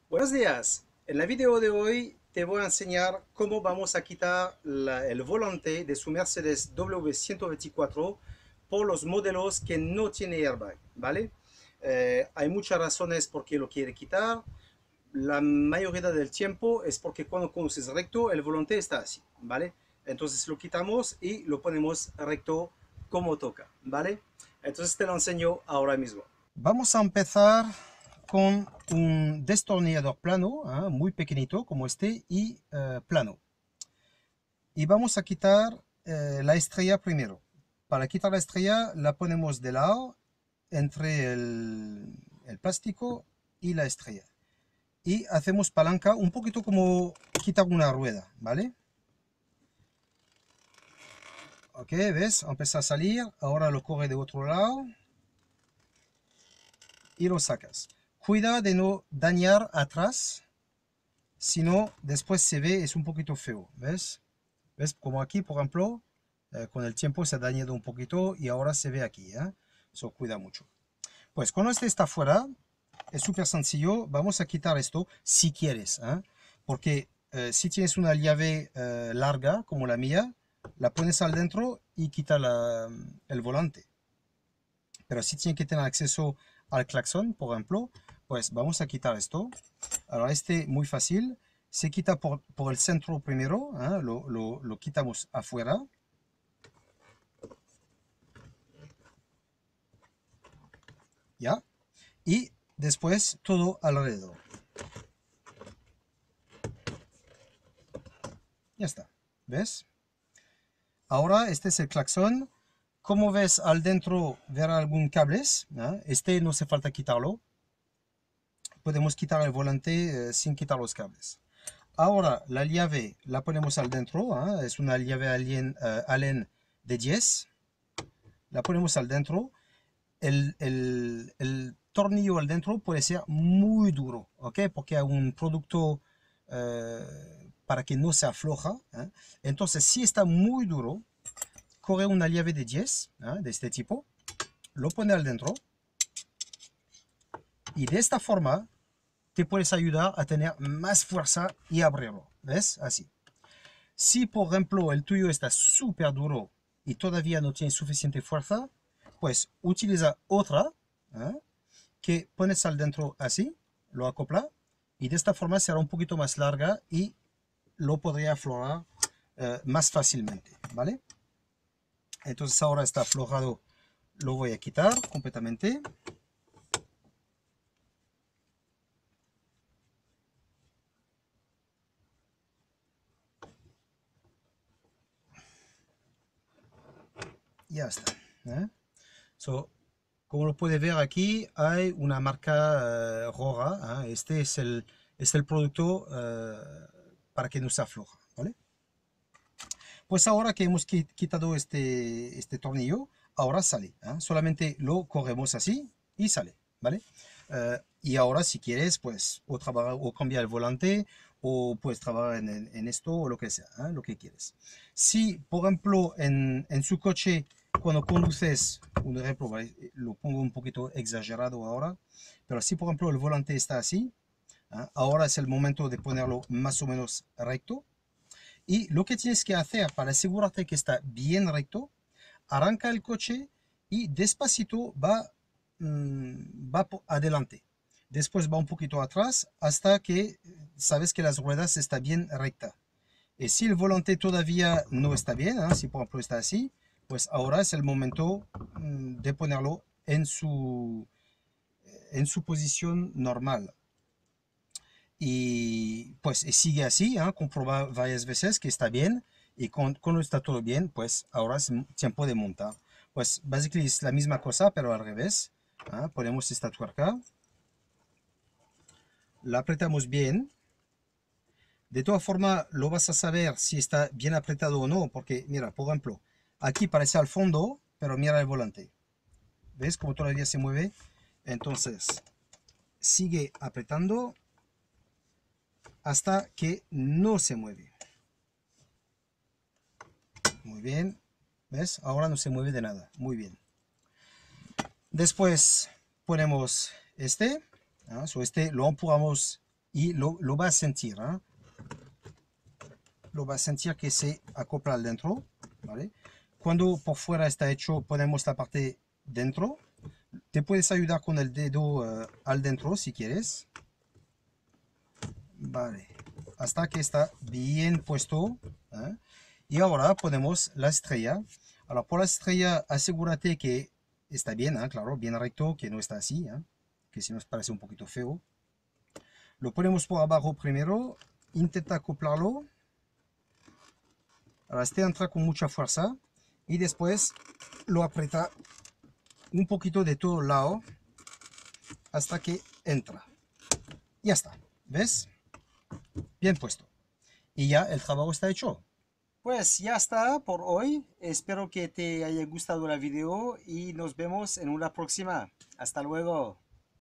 Buenos días. En la video de hoy te voy a enseñar cómo vamos a quitar el volante de su Mercedes W124 por los modelos que no tiene airbag, ¿vale? Hay muchas razones por qué lo quiere quitar. La mayoría del tiempo es porque cuando conduces recto el volante está así, ¿vale? Entonces lo quitamos y lo ponemos recto como toca, ¿vale? Entonces te lo enseño ahora mismo. Vamos a empezar con un destornillador plano, muy pequeñito como este, y plano. Y vamos a quitar la estrella primero. Para quitar la estrella la ponemos de lado entre el plástico y la estrella. Y hacemos palanca un poquito como quitar una rueda, ¿vale? Ok, ¿ves? Empieza a salir. Ahora lo corre de otro lado y lo sacas. Cuida de no dañar atrás, si no después se ve, es un poquito feo, ¿ves? ¿Ves? Como aquí, por ejemplo, con el tiempo se ha dañado un poquito y ahora se ve aquí, ¿eh? Eso cuida mucho. Pues cuando este está fuera, es súper sencillo. Vamos a quitar esto si quieres, ¿eh? Porque si tienes una llave larga como la mía, la pones al dentro y quita el volante. Pero si tienes que tener acceso al claxon, por ejemplo, pues vamos a quitar esto. Ahora este muy fácil, se quita por el centro primero, ¿eh? Lo quitamos afuera. ¿Ya? Y después todo alrededor. Ya está. ¿Ves? Ahora este es el claxon. Como ves al dentro ver algún cables, ¿eh? Este no hace falta quitarlo. Podemos quitar el volante sin quitar los cables. Ahora la llave la ponemos al dentro, ¿eh? Es una llave Allen de 10. La ponemos al dentro. El tornillo al dentro puede ser muy duro, ¿ok? Porque hay un producto para que no se afloja, ¿eh? Entonces, si está muy duro, coge una llave de 10, ¿eh? De este tipo, lo pone al dentro y de esta forma te puedes ayudar a tener más fuerza y abrirlo, ¿ves? Así. Si, por ejemplo, el tuyo está súper duro y todavía no tiene suficiente fuerza, pues utiliza otra, ¿eh? Que pones al dentro así, lo acopla y de esta forma será un poquito más larga y lo podría aflojar más fácilmente, ¿vale? Entonces ahora está aflojado, lo voy a quitar completamente. Ya está, ¿eh? So, como lo puede ver aquí, hay una marca roja, ¿eh? Este es el producto para que no se afloja, ¿vale? Pues ahora que hemos quitado este tornillo, ahora sale, ¿eh? Solamente lo corremos así y sale, ¿vale? Y ahora si quieres, pues o trabajar o cambiar el volante o puedes trabajar en esto o lo que sea, ¿eh? Lo que quieres. Si, por ejemplo, en su coche, cuando conduces, un ejemplo, ¿vale? Lo pongo un poquito exagerado ahora, pero si, por ejemplo, el volante está así, ¿eh? Ahora es el momento de ponerlo más o menos recto. Y lo que tienes que hacer para asegurarte que está bien recto, arranca el coche y despacito va adelante. Después va un poquito atrás hasta que sabes que las ruedas están bien rectas. Y si el volante todavía no está bien, ¿eh? Si por ejemplo está así, pues ahora es el momento de ponerlo en su posición normal. Y pues sigue así, ¿eh? Comproba varias veces que está bien y cuando está todo bien, pues ahora es tiempo de montar. Pues básicamente es la misma cosa, pero al revés, ¿eh? Ponemos esta tuerca, la apretamos bien. De todas formas, lo vas a saber si está bien apretado o no, porque mira, por ejemplo, aquí parece al fondo, pero mira el volante. ¿Ves cómo todavía se mueve? Entonces, sigue apretando hasta que no se mueve. Muy bien. ¿Ves? Ahora no se mueve de nada. Muy bien. Después ponemos este. ¿Ah? So este lo empujamos y lo va a sentir, ¿eh? Lo va a sentir que se acopla al dentro, ¿vale? Cuando por fuera está hecho, ponemos la parte dentro. Te puedes ayudar con el dedo al dentro si quieres. Vale, hasta que está bien puesto, ¿eh? Y ahora ponemos la estrella. Alors por la estrella, asegúrate que está bien, ¿eh? Claro, bien recto, que no está así, ¿eh? Que si nos parece un poquito feo. Lo ponemos por abajo primero, intenta acoplarlo. Ahora este entra con mucha fuerza y después lo aprieta un poquito de todo lado hasta que entra. Ya está, ¿ves? Bien puesto. Y ya el trabajo está hecho. Pues ya está por hoy. Espero que te haya gustado la video y nos vemos en una próxima. Hasta luego.